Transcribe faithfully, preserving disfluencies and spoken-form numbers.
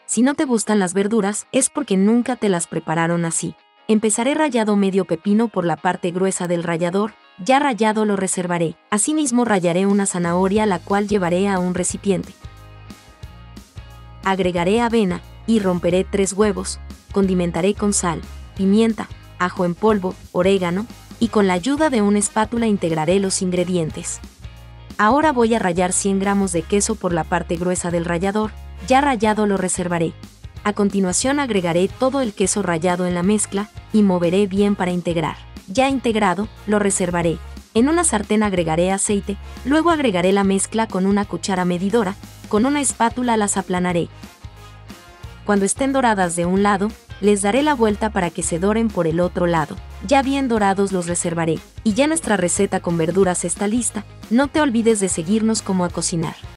Si no te gustan las verduras, es porque nunca te las prepararon así. Empezaré rallado medio pepino por la parte gruesa del rallador, ya rallado lo reservaré. Asimismo rallaré una zanahoria la cual llevaré a un recipiente. Agregaré avena y romperé tres huevos, condimentaré con sal, pimienta, ajo en polvo, orégano, y con la ayuda de una espátula integraré los ingredientes. Ahora voy a rallar cien gramos de queso por la parte gruesa del rallador, ya rallado lo reservaré. A continuación agregaré todo el queso rallado en la mezcla y moveré bien para integrar. Ya integrado, lo reservaré. En una sartén agregaré aceite, luego agregaré la mezcla con una cuchara medidora, con una espátula las aplanaré. Cuando estén doradas de un lado, les daré la vuelta para que se doren por el otro lado. Ya bien dorados los reservaré. Y ya nuestra receta con verduras está lista. No te olvides de seguirnos como a cocinar.